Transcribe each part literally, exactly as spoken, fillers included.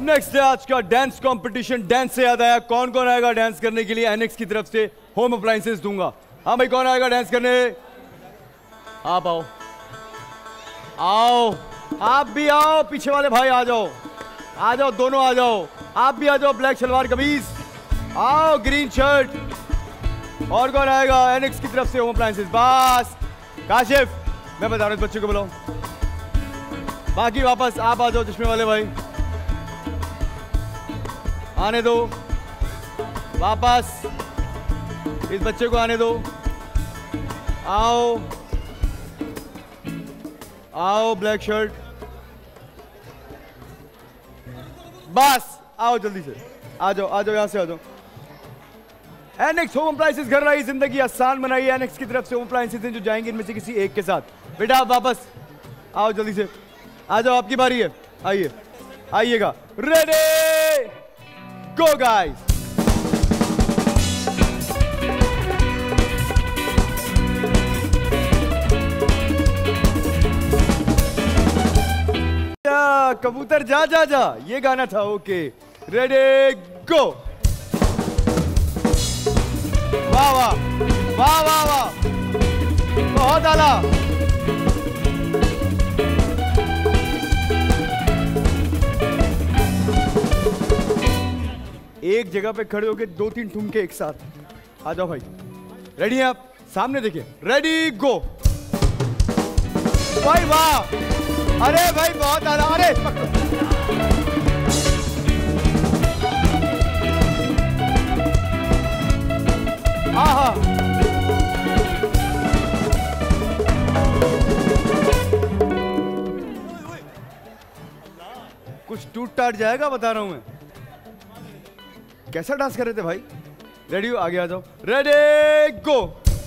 Next है आज का डांस कंपटीशन। डांस से याद आया, कौन कौन आएगा डांस करने के लिए? एनेक्स की तरफ से होम अप्लायंसेस दूंगा। हाँ भाई, कौन आएगा डांस करने? आप आओ, आओ, आप भी आओ। पीछे वाले भाई आ जाओ, आ जाओ, दोनों आ जाओ। आप भी आ जाओ, ब्लैक शलवार कमीज, आओ, ग्रीन शर्ट। और कौन आएगा एनेक्स की तरफ से होम अप्लायंसेस? बस काशिफ, मैं बता रहा हूँ, इस बच्चे को बुलाओ। बाकी वापस आप आ जाओ, चश्मे वाले भाई आने दो, वापस इस बच्चे को आने दो। आओ आओ, ब्लैक शर्ट, बस आओ जल्दी से, आ जाओ, आ जाओ, यहां से आ जाओ। एनेक्स होम अप्लायंसेस घर लाई जिंदगी आसान बनाई। एनेक्स की तरफ से होम अप्लायंसेस जो जाएंगे इनमें से किसी एक के साथ। बेटा आप वापस आओ, जल्दी से आ जाओ, आपकी बारी है। आइए, आइएगा। Ready go guys. कबूतर जा जा जा, ये गाना था। Okay, ready go. वाह वाह वाह वाह वाह, बहुत आला। एक जगह पे खड़े होके दो तीन ठुमके एक साथ। आ जाओ भाई, रेडी हैं आप? सामने देखिए, रेडी गो। भाई वाह, अरे भाई बहुत आला। अरे आहा, कुछ टूट टाट जाएगा, बता रहा हूं मैं। कैसा डांस कर रहे थे भाई? रेडी हो? आगे आ जाओ, रेडी गो।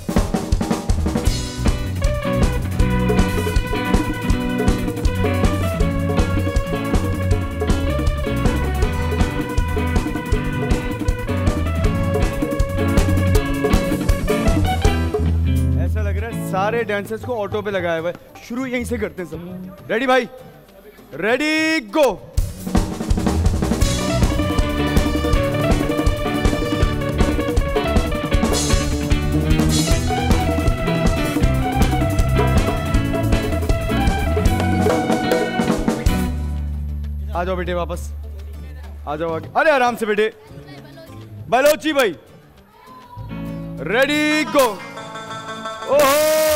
ऐसा लग रहा है सारे डांसर्स को ऑटो पे लगाया हुआ है, शुरू यहीं से करते हैं सब। रेडी भाई, रेडी गो। आ जाओ बेटे, वापस आ जाओ आगे। अरे आराम से बेटे। बलोची भाई, रेडी गो। ओहो,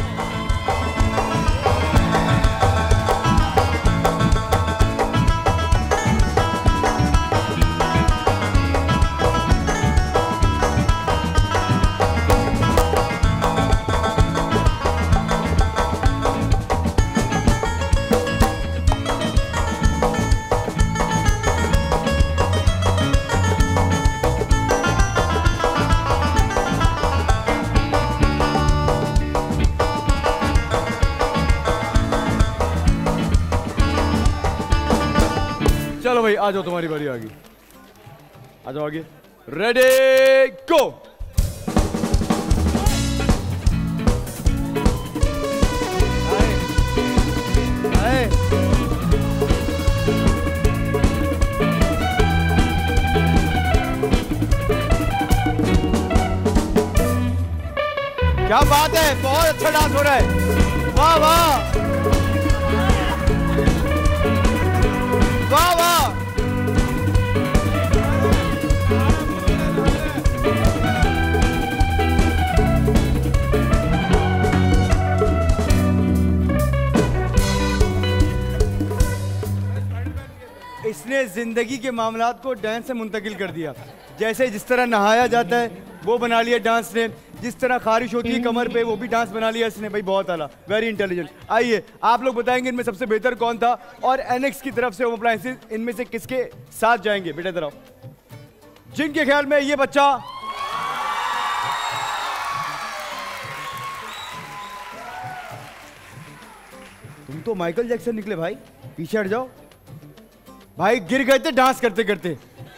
चलो भाई आ जाओ, तुम्हारी बारी आ गई। आ जाओ आगे, रेडी गो। आए, आए। क्या बात है, बहुत अच्छा डांस हो रहा है। वाह वाह वाह वाह। इसने जिंदगी के मामलात को डांस से मुंतकिल कर दिया। जैसे जिस तरह नहाया जाता है वो बना लिया डांस ने, जिस तरह खारिश होती है कमर पे वो भी डांस बना लिया इसने। भाई बहुत आला, वेरी इंटेलिजेंट। आइए आप लोग बताएंगे इनमें सबसे बेहतर कौन था और एनेक्स की तरफ से होम अप्लायंसेस इनमें से किसके साथ जाएंगे। बेटा इधर आओ। जिनके ख्याल में ये बच्चा तुम तो माइकल जैक्सन निकले भाई, पीछे हट जाओ भाई, गिर गए थे डांस करते करते।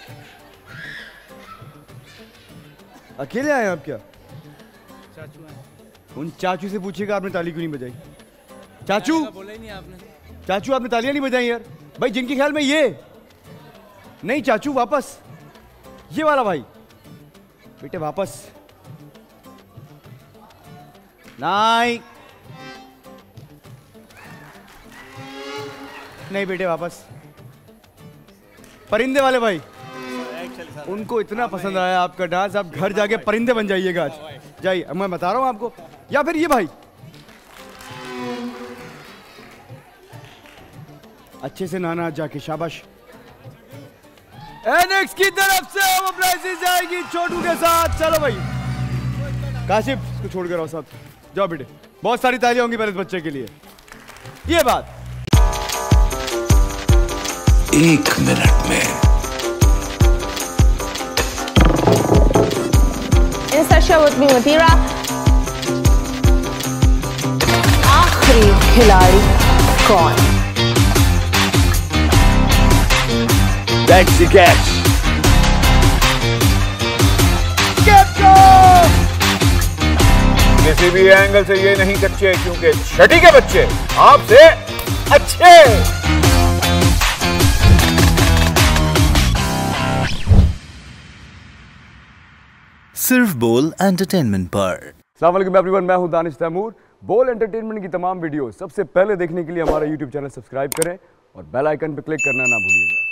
अकेले आए आप क्या? चाचू हैं। उन चाचू से पूछिएगा आपने ताली क्यों नहीं बजाई। चाचू बोला ही नहीं आपने। चाचू आपने तालियां नहीं बजाई यार। भाई जिनके ख्याल में ये नहीं चाचू वापस, ये वाला भाई, बेटे वापस, नहीं नहीं बेटे वापस, परिंदे वाले भाई, उनको इतना पसंद आया आपका डांस, आप घर जाके परिंदे बन जाइएगा आज, जाइए, मैं बता रहा हूं आपको। या फिर ये भाई, अच्छे से नहाना जाके, शाबाश। एनेक्स की तरफ से वो प्राइजेस जाएगी छोटू के साथ। चलो भाई काशिफ, इसको छोड़ कर आओ साहब, जाओ बेटे, बहुत सारी तालियां होंगी पहले इस बच्चे के लिए। ये बात एक मिनट में Instashow with me Mathira. आखिरी खिलाड़ी कौन? That's the catch. किसी भी एंगल से ये नहीं कच्चे, क्योंकि छठी के बच्चे आपसे अच्छे। सिर्फ बोल एंटरटेनमेंट पर। अस्सलाम वालेकुम एवरीवन, मैं हूं दानिश तैमूर। बोल एंटरटेनमेंट की तमाम वीडियो सबसे पहले देखने के लिए हमारा यूट्यूब चैनल सब्सक्राइब करें और बेल आइकन पर क्लिक करना ना भूलिएगा।